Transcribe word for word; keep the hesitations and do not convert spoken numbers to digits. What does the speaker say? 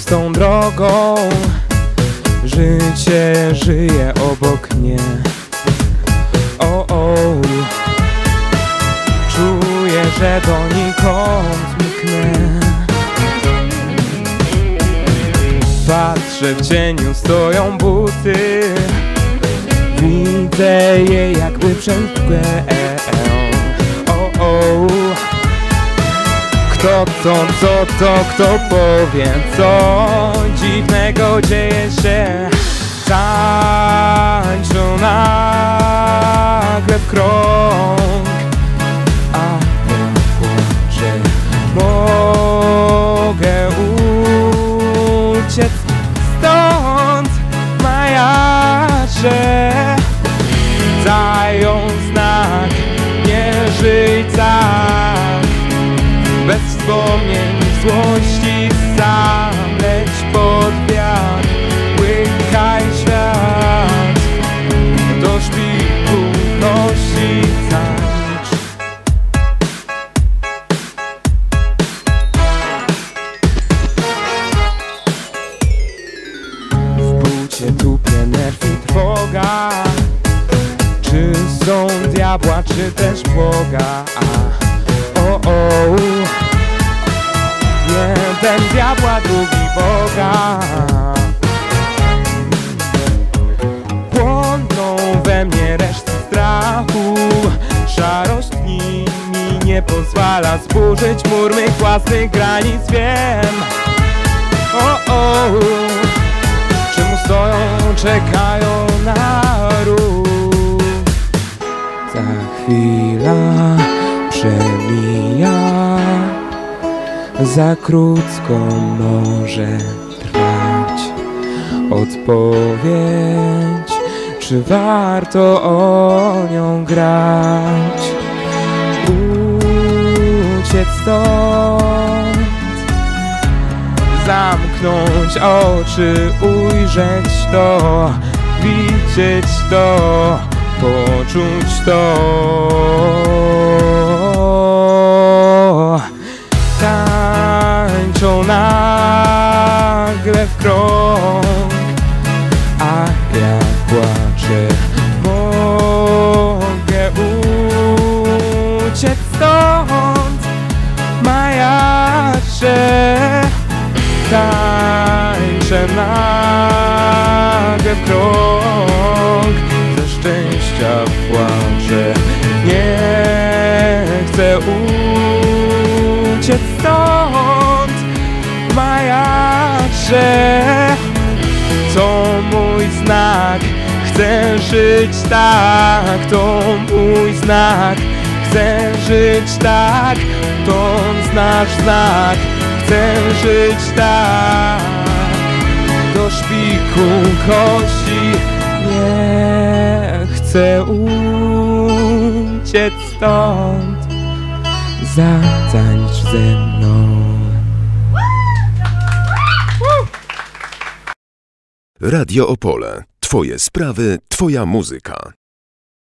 prostą drogą. Życie żyje obok mnie. O, o. Czuję, że donikąd zniknę. Patrzę, w cieniu stoją buty. Widzę je jakby przez mgłę. O, o. Kto to, co to, kto powie, co dziwnego dzieje się. Tańczą nagle w krąg, a ja płaczę. Mogę uciec stąd, majaczę. Dają znak, nie żyj tak. Bez wspomnień, złości sam, leć pod wiatr, łykaj świat. Do szpiku nosi tańcz. W bucie tupie nerw i trwoga. Czy są diabła, czy też Boga? O, o. Jeden diabła, drugi Boga. Płoną we mnie resztki strachu. Szarość mi nie pozwala zburzyć mur mych własnych granic. Wiem, o, o. Czemu stoją, czekają na ruch. Ta chwila przemija, za krótko może trwać. Odpowiedź, czy warto o nią grać? Uciec stąd, zamknąć oczy, ujrzeć to, widzieć to, poczuć to. Tańczą nagle w krąg, a ja płaczę. Mogę uciec stąd, majaczę. Tańczę nagle w krąg, ze szczęścia płaczę. Nie chcę uciec stąd, majaczę. To mój znak, chcę żyć tak. To mój znak, chcę żyć tak. To nasz znak, chcę żyć tak. Do szpiku kości nie chcę uciec stąd. Zatańcz ze mną. Radio Opole. Twoje sprawy, twoja muzyka.